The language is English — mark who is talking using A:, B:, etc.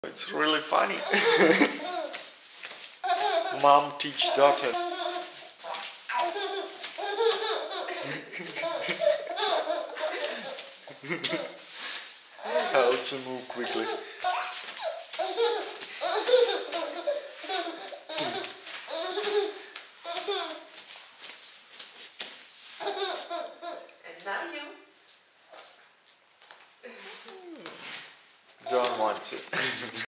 A: It's really funny. Mom teach daughter. How to move quickly.
B: And now you.
A: Don't want to.